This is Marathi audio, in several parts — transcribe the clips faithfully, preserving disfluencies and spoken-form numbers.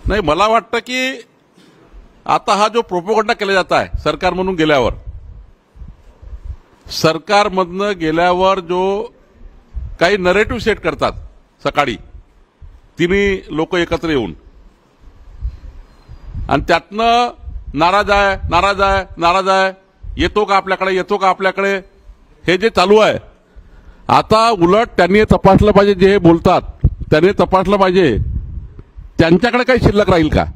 नाही, मला वाटतं की आता हा जो प्रोपोगंडा केला जात आहे सरकारमधून गेल्यावर, सरकारमधनं गेल्यावर जो काही नरेटिव्ह सेट करतात सकाळी तिन्ही लोक एकत्र येऊन, आणि त्यातनं नाराज आहे नाराज आहे नाराज आहे, येतो का आपल्याकडे येतो का आपल्याकडे, हे जे चालू आहे, आता उलट त्यांनी तपासलं पाहिजे. जे बोलतात त्यांनी तपासलं पाहिजे त्यांच्याकडे काही शिल्लक राहील का.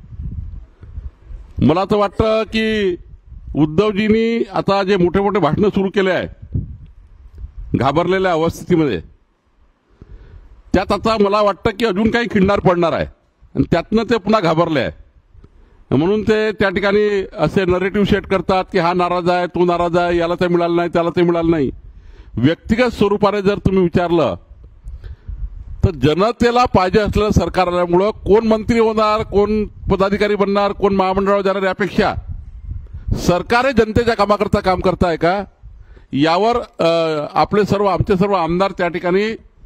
मला तर वाटतं की उद्धवजींनी आता जे मोठे मोठे भाषणं सुरू केले आहे घाबरलेल्या अवस्थेमध्ये, त्यात आता मला वाटतं की अजून काही खिंडार पडणार आहे आणि त्यातनं ते पुन्हा घाबरले आहे. म्हणून ते त्या ठिकाणी असे नरेटिव्ह सेट करतात की हा नाराज आहे तो नाराज आहे, याला ते मिळालं नाही त्याला ते मिळालं नाही. व्यक्तिगत स्वरूपाने जर तुम्ही विचारलं तर जनतेला पाहिजे असलेलं सरकार आल्यामुळं कोण मंत्री होणार, कोण पदाधिकारी बनणार, कोण महामंडळावर जाणार, यापेक्षा सरकार हे जनतेच्या कामाकरता काम करताय का यावर आपले सर्व आमचे सर्व आमदार त्या ठिकाणी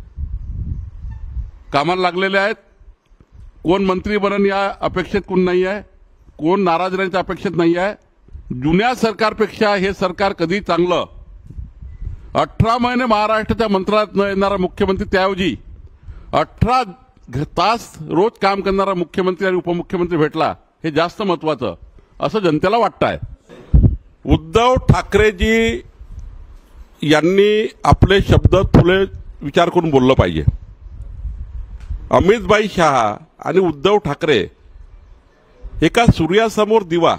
कामाला लागलेले आहेत. कोण मंत्री बनन या अपेक्षेत कोण नाही आहे, कोण नाराज राहण्याच्या अपेक्षेत नाही आहे. जुन्या सरकारपेक्षा हे सरकार कधी चांगलं. अठरा महिने महाराष्ट्राच्या मंत्रालयात न येणारा मुख्यमंत्री त्याऐवजी अठरा तास रोज काम करणारा मुख्यमंत्री आणि उपमुख्यमंत्री भेटला, हे जास्त महत्वाचं असं जनतेला वाटतं आहे. उद्धव ठाकरेजी यांनी आपले शब्द थोडे विचार करून बोललं पाहिजे. अमितभाई शहा आणि उद्धव ठाकरे एका सूर्यासमोर दिवा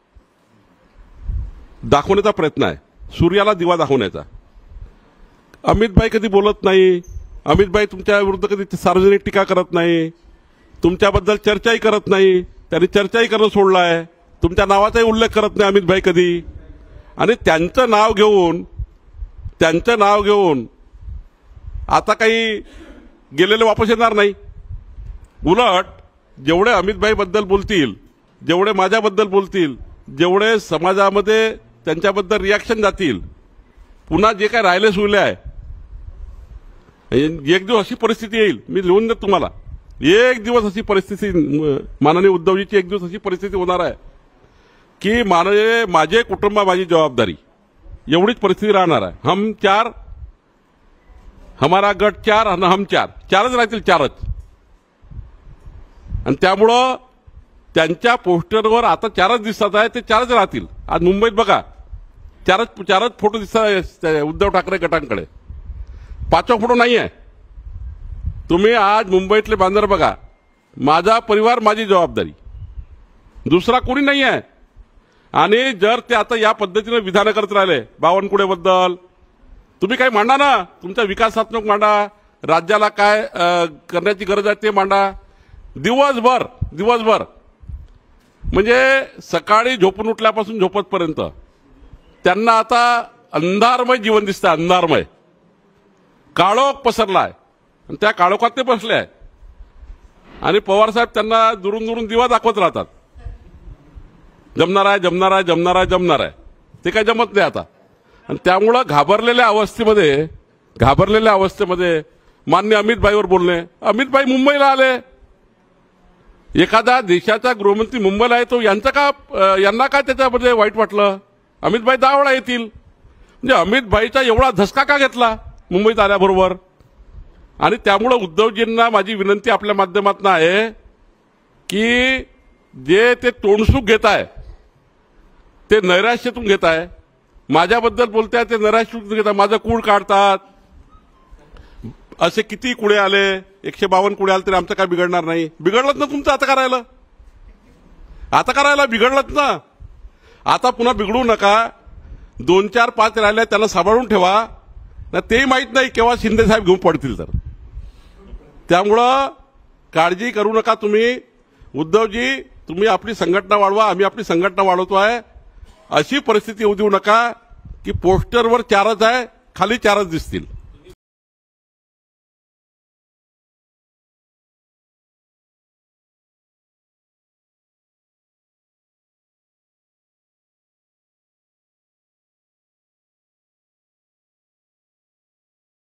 दाखवण्याचा प्रयत्न आहे, सूर्याला दिवा दाखवण्याचा. अमितभाई कधी बोलत नाही, अमितभाई तुमच्या विरुद्ध कधी सार्वजनिक टीका करत नाही, तुमच्याबद्दल चर्चाही करत नाही, त्यांनी चर्चाही करणं सोडलं आहे, तुमच्या नावाचाही उल्लेख करत नाही अमितभाई कधी. आणि त्यांचं नाव घेऊन त्यांचं नाव घेऊन आता काही गेलेले वापस येणार नाही. उलट जेवढे अमितभाईबद्दल बोलतील, जेवढे माझ्याबद्दल बोलतील, जेवढे समाजामध्ये त्यांच्याबद्दल रिॲक्शन जातील, पुन्हा जे काय राहिले सुरले आहे, एक दिवस अशी परिस्थिती येईल, मी लिहून देतो तुम्हाला, एक दिवस अशी परिस्थिती माननीय उद्धवजीची एक दिवस अशी परिस्थिती होणार आहे की माननीय माझे कुटुंब माझी जबाबदारी एवढीच परिस्थिती राहणार आहे. हम चार, हमारा गट चार आणि हम चार, चारच राहतील, चारच. आणि त्यामुळं त्यांच्या पोस्टरवर आता चारच दिसतात आहे, ते चारच राहतील. आज मुंबईत बघा चारच चारच फोटो दिसतात उद्धव ठाकरे गटांकडे, पाचवा फोटो नाही आहे. तुम्ही आज मुंबईतले बांधर बघा, माझा परिवार माझी जबाबदारी, दुसरा कोणी नाही आहे. आणि जर ते आता या पद्धतीने विधान करत राहिले बावनकुळेबद्दल, तुम्ही काही मांडा ना, तुमचा विकासात्मक मांडा, राज्याला काय करण्याची गरज आहे ते मांडा. दिवसभर दिवसभर म्हणजे सकाळी झोपून उठल्यापासून झोपतपर्यंत त्यांना आता अंधारमय जीवन दिसतं, अंधारमय. काळोख पसरलाय आणि त्या काळोखात ते बसले आहे. आणि पवारसाहेब त्यांना दुरून दुरून दिवा दाखवत राहतात, जमणार आहे जमणार आहे जमणार आहे जमणार आहे. ते काय जमत नाही आता. आणि त्यामुळं घाबरलेल्या अवस्थेमध्ये घाबरलेल्या अवस्थेमध्ये मान्य अमितभाईवर बोलणे. अमितभाई मुंबईला आले, एखादा देशाचा गृहमंत्री मुंबईला आहे, तो यांचा का यांना काय त्याच्यामध्ये वाईट वाटलं. अमितभाई दहा वेळा येतील, म्हणजे अमितभाईचा एवढा धसका का घेतला मुंबईत आल्याबरोबर. आणि त्यामुळं उद्धवजींना माझी विनंती आपल्या माध्यमातून आहे की जे ते तोंडसुख घेत आहे ते नैराश्यातून घेत आहे. माझ्याबद्दल बोलताय ते नैराश्यातून घेत आहे, माझं कूळ काढतात. असे किती कुळे आले, एकशे बावन्न कुळे आले तरी आमचं काय बिघडणार नाही. बिघडलंच ना तुमचं, आता करायला आता करायला बिघडलंच ना. आता पुन्हा बिघडू नका. दोन चार पाच राहिले त्यांना सांभाळून ठेवा ना, तेही माहीत नाही केव्हा शिंदे साहेब घेऊन पडतील तर. त्यामुळं काळजी करू नका तुम्ही. उद्धवजी, तुम्ही आपली संघटना वाढवा, आम्ही आपली संघटना वाढवतो आहे. अशी परिस्थिती येऊ देऊ नका की पोस्टरवर चारच आहे, खाली चारच दिसतील.